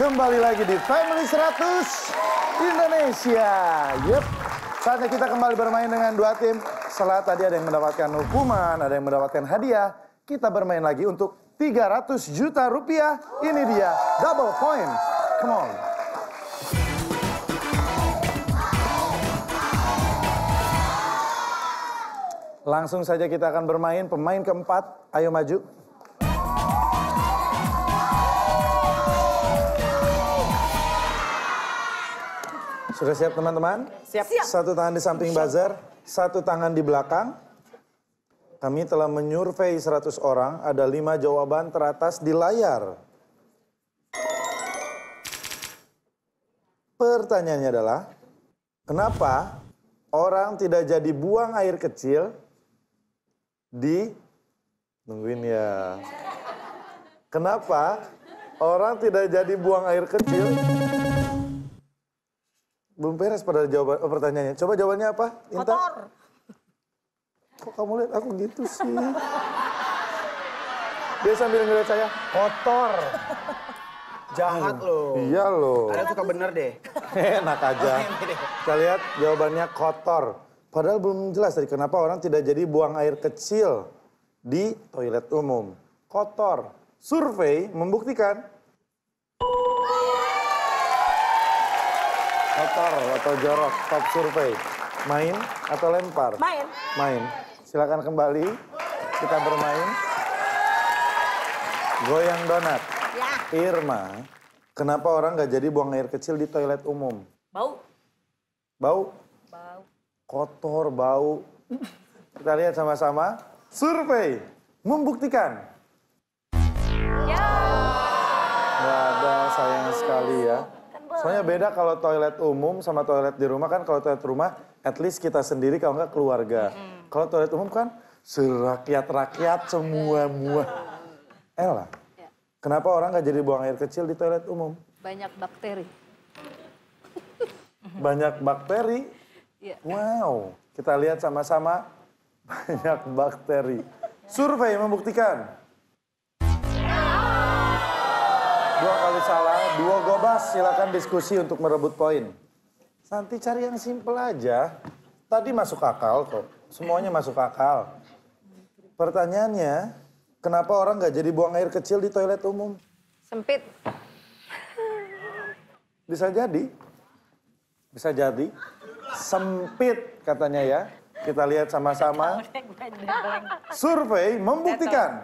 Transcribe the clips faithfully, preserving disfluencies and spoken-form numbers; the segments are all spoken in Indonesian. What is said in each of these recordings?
Kembali lagi di Family seratus Indonesia. Yup, saatnya kita kembali bermain dengan dua tim. Setelah tadi ada yang mendapatkan hukuman, ada yang mendapatkan hadiah. Kita bermain lagi untuk tiga ratus juta rupiah. Ini dia, double point. Come on. Langsung saja kita akan bermain. Pemain keempat, ayo maju. Sudah siap teman-teman? Siap. Satu tangan di samping buzzer, satu tangan di belakang. Kami telah menyurvei seratus orang, ada lima jawaban teratas di layar. Pertanyaannya adalah, kenapa orang tidak jadi buang air kecil di... Nungguin ya. Kenapa orang tidak jadi buang air kecil... Belum beres pada jawaban oh, pertanyaannya. Coba jawabannya apa, Inta? Kotor. Kok kamu lihat aku gitu sih? Dia sambil ngeliat saya, kotor. Jahat loh. Iya loh. Kalian suka bener deh. Enak aja. Kita lihat jawabannya kotor. Padahal belum jelas tadi kenapa orang tidak jadi buang air kecil di toilet umum. Kotor. Survei membuktikan kotor atau jorok, top survei. Main atau lempar? Main. Main. Silakan kembali, kita bermain. Goyang donat. Ya. Irma, kenapa orang nggak jadi buang air kecil di toilet umum? Bau. Bau? Bau. Kotor, bau. Kita lihat sama-sama. Survei membuktikan. Ya. Nggak ada, sayang sekali ya. Soalnya beda kalau toilet umum sama toilet di rumah kan. Kalau toilet rumah, at least kita sendiri kalau nggak keluarga. Mm. Kalau toilet umum kan serakyat-rakyat semua mua. Ella, ya. Kenapa orang nggak jadi buang air kecil di toilet umum? Banyak bakteri. Banyak bakteri? Ya. Wow, kita lihat sama-sama banyak bakteri. Survei membuktikan. Dua kali salah, dua gobas. Silakan diskusi untuk merebut poin. Santi cari yang simpel aja. Tadi masuk akal kok. Semuanya masuk akal. Pertanyaannya, kenapa orang nggak jadi buang air kecil di toilet umum? Sempit. Bisa jadi. Bisa jadi. Sempit katanya ya. Kita lihat sama-sama. Survei membuktikan.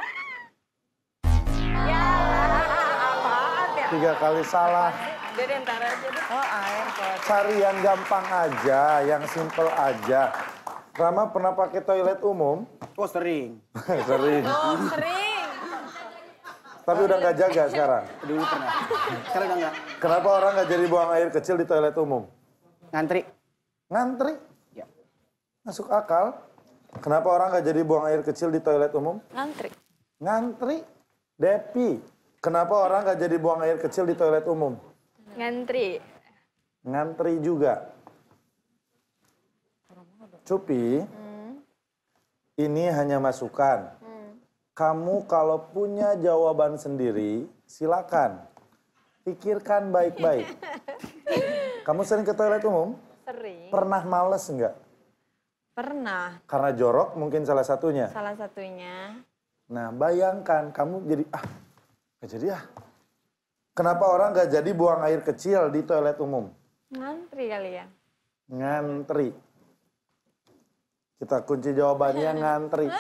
Tiga kali salah. Jadi ntar aja deh. Oh air kok. Cari yang gampang aja, yang simple aja. Rama pernah pakai toilet umum? Oh sering. Sering. Oh sering. Tapi udah nggak jaga sekarang? Dulu pernah. Sekarang udah enggak. Kenapa orang nggak jadi buang air kecil di toilet umum? Ngantri. Ngantri? Ya. Masuk akal. Kenapa orang nggak jadi buang air kecil di toilet umum? Ngantri. Ngantri? Depi. Kenapa orang nggak jadi buang air kecil di toilet umum? Ngantri. Ngantri juga. Cupi, hmm. ini hanya masukan. Hmm. Kamu kalau punya jawaban sendiri, silakan. Pikirkan baik-baik. Kamu sering ke toilet umum? Sering. Pernah males nggak? Pernah. Karena jorok mungkin salah satunya. Salah satunya. Nah bayangkan kamu jadi, ah gak jadi ah. Kenapa orang gak jadi buang air kecil di toilet umum? Ngantri kali ya. Ngantri. Kita kunci jawabannya ngantri.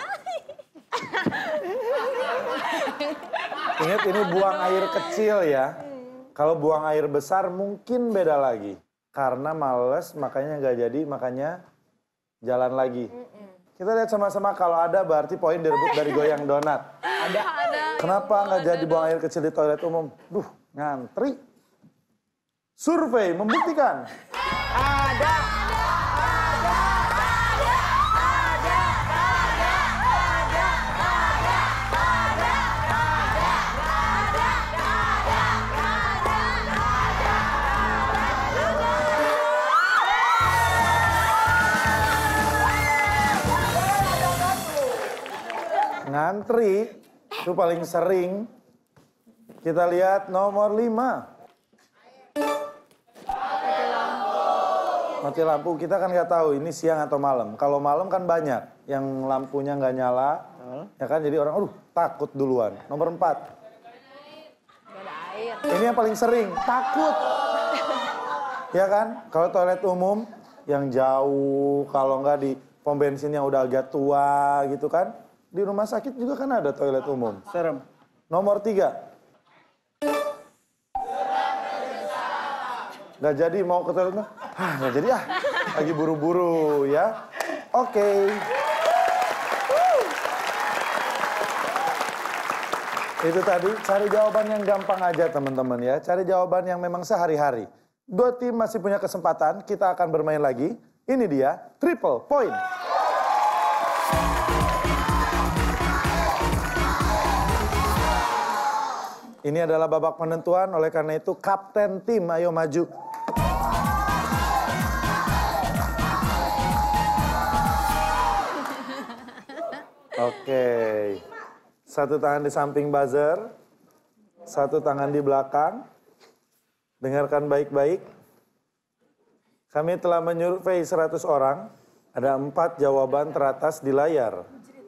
Ingat ini buang air kecil ya. Kalau buang air besar mungkin beda lagi. Karena males makanya gak jadi, makanya jalan lagi. Kita lihat sama-sama kalau ada berarti poin direbut dari goyang donat. Ada. Ada. Kenapa nggak jadi buang air kecil di toilet umum? Duh, ngantri. Survei membuktikan. Ada. Ngantri itu paling sering Kita lihat nomor lima. Mati lampu, kita kan nggak tahu ini siang atau malam. Kalau malam kan banyak yang lampunya nggak nyala, ya kan jadi orang, aduh takut duluan. Nomor empat. Gak ada air. Ini yang paling sering, takut. Ya kan, kalau toilet umum yang jauh, kalau nggak di pom bensin yang udah agak tua gitu kan. Di rumah sakit juga kan ada toilet umum. Serem. Nomor tiga. Nggak jadi mau ke toilet, ah nggak jadi ah, lagi buru-buru ya. Oke. Itu tadi, cari jawaban yang gampang aja teman-teman ya. Cari jawaban yang memang sehari-hari. Dua tim masih punya kesempatan, kita akan bermain lagi. Ini dia, triple point. Ini adalah babak penentuan, oleh karena itu kapten tim ayo maju. Oke, satu tangan di samping buzzer, satu tangan di belakang. Dengarkan baik-baik. Kami telah menyurvei seratus orang, ada empat jawaban teratas di layar.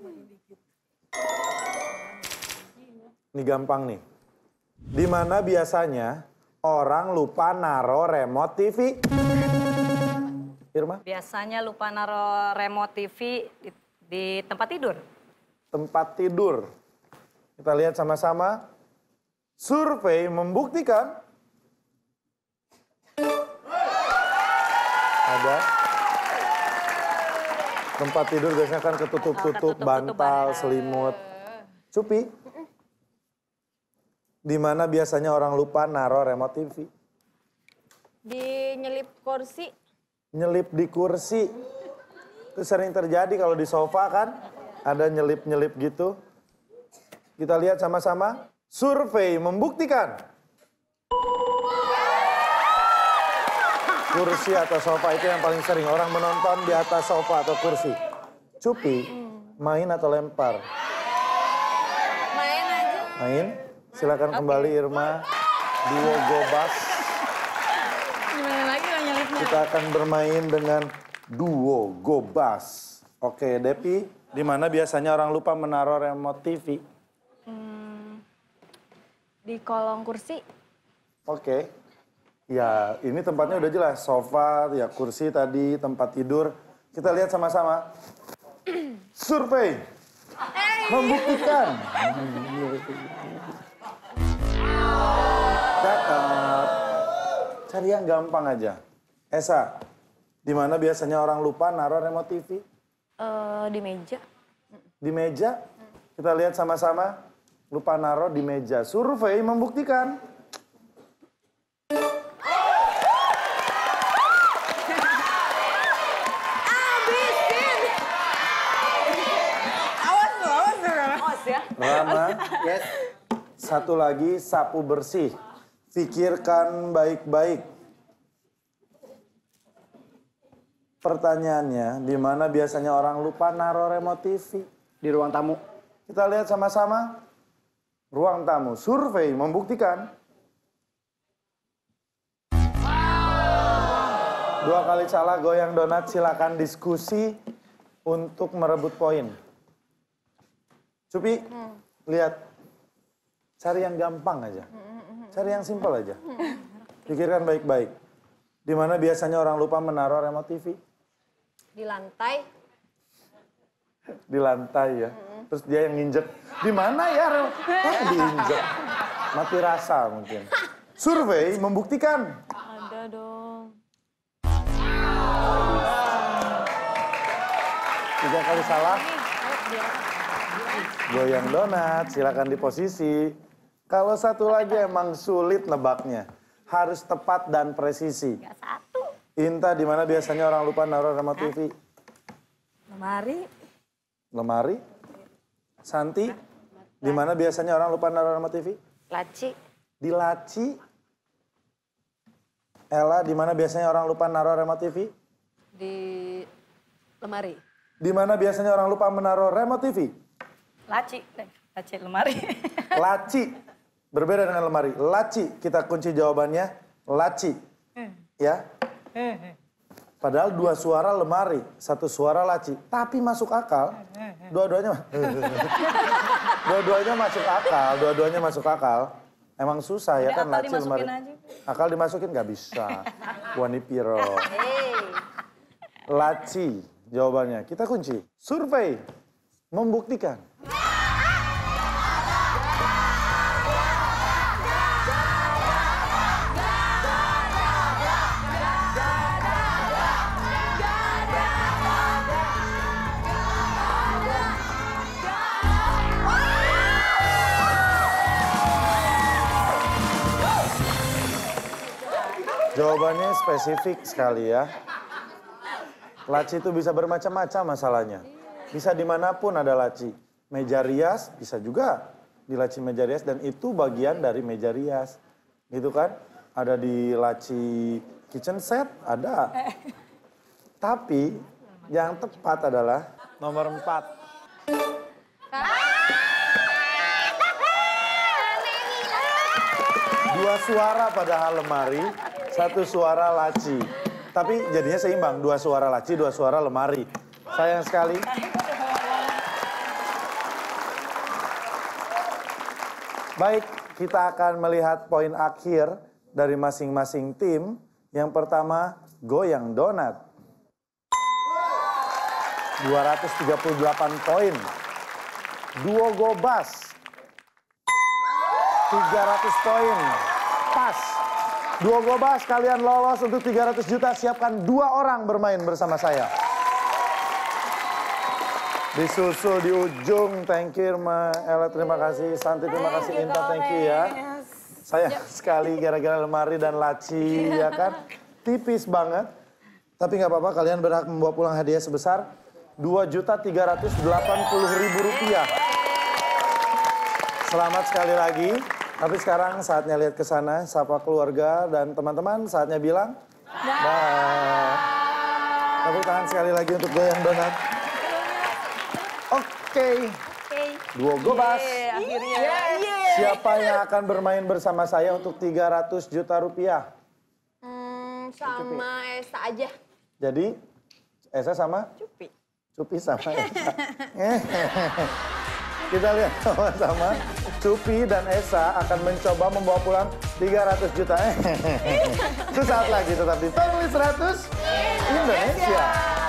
Ini gampang nih. Di mana biasanya orang lupa naro remote T V? Irma? Biasanya lupa naro remote T V di, di tempat tidur. Tempat tidur. Kita lihat sama-sama. Survei membuktikan ada tempat tidur biasanya kan ketutup-tutup, bantal, selimut. Cupi, di mana biasanya orang lupa naro remote T V? Di nyelip kursi. Nyelip di kursi. Itu sering terjadi kalau di sofa kan, ada nyelip-nyelip gitu. Kita lihat sama-sama. Survei membuktikan kursi atau sofa itu yang paling sering. Orang menonton di atas sofa atau kursi. Cupi, main atau lempar? Main aja. Main. Silakan kembali Irma. Duo gobas. Gimana lagi lah nyelipnya? Kita akan bermain dengan duo gobas. Oke, Depi, di mana biasanya orang lupa menaruh remote T V? Hmm, di kolong kursi. Oke. Ya, ini tempatnya udah jelas. Sofa, ya kursi tadi, tempat tidur. Kita lihat sama-sama. Survei membuktikan. Cakep. Cari yang gampang aja. Esa, di mana biasanya orang lupa naruh remote T V? Eh, di meja. Di meja. Kita lihat sama-sama. Lupa naruh di meja. Survei membuktikan. Rama, Yes. satu lagi sapu bersih. Pikirkan baik-baik. Pertanyaannya, di mana biasanya orang lupa naruh remote T V? Di ruang tamu. Kita lihat sama-sama. Ruang tamu. Survei membuktikan. Dua kali salah goyang donat, silakan diskusi untuk merebut poin. Cupi, lihat. Cari yang gampang aja. Cari yang simpel aja. Pikirkan baik-baik. Di mana biasanya orang lupa menaruh remote T V? Di lantai. Di lantai ya. Terus dia yang nginjek. Di mana ya? Eh, diinjek. Mati rasa mungkin. Survei membuktikan. Ada dong. Tiga kali salah. Goyang donat, silakan di posisi. Kalau satu lagi emang sulit nebaknya. Harus tepat dan presisi. Gak satu. Inta, di mana biasanya orang lupa naruh remote T V? Lemari. Lemari. Santi, di mana biasanya orang lupa naruh remote T V? Laci. Di laci. Ella, di mana biasanya orang lupa naruh remote T V? Di lemari. Di mana biasanya orang lupa menaruh remote T V? Laci. Eh, laci lemari. Laci. Berbeda dengan lemari. Laci, kita kunci jawabannya. Laci. Ya. Padahal dua suara lemari, satu suara laci. Tapi masuk akal. Dua-duanya dua-duanya masuk akal. Dua-duanya masuk akal. Emang susah ya Udah, kan akal laci lemari. dimasukin aja. Akal dimasukin nggak bisa. Wani Piro. Laci jawabannya. Kita kunci. Survei membuktikan. Jawabannya spesifik sekali ya. Laci itu bisa bermacam-macam masalahnya. Bisa dimanapun ada laci. Meja rias bisa juga di laci meja rias dan itu bagian dari meja rias. Gitu kan? Ada di laci kitchen set, ada. Tapi yang tepat adalah nomor empat. Dua suara padahal lemari, satu suara laci. Tapi jadinya seimbang, dua suara laci, dua suara lemari. Sayang sekali. Baik, kita akan melihat poin akhir dari masing-masing tim. Yang pertama, goyang donat. dua ratus tiga puluh delapan poin. Duo gobas. tiga ratus poin. Pas. Duo gobas kalian lolos untuk tiga ratus juta. Siapkan dua orang bermain bersama saya. Disusul di ujung. Thank you Irma. Ella terima kasih. Santi terima kasih. Inta thank you ya. Sayang sekali gara-gara lemari dan laci ya kan. Tipis banget. Tapi nggak apa-apa kalian berhak membawa pulang hadiah sebesar dua juta tiga ratus delapan puluh ribu rupiah. Selamat sekali lagi. Tapi sekarang saatnya lihat ke sana, sapa keluarga dan teman-teman, saatnya bilang dah. Tepuk tangan sekali lagi untuk goyang donat. Oke. Duo gobas. Akhirnya. Siapa yang akan bermain bersama saya untuk tiga ratus juta rupiah? Hmm, sama Esa aja. Jadi, Esa sama? Cupi. Cupi sama Esa. Kita lihat sama-sama. Cupi dan Esa akan mencoba membawa pulang tiga ratus juta. Sesaat lagi tetap di Family seratus Indonesia.